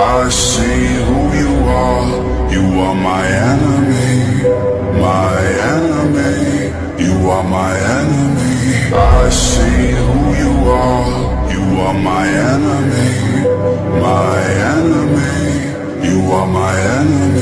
I see who you are. You are my enemy, my enemy. You are my enemy. I see who you are. You are my enemy, my enemy. You are my enemy.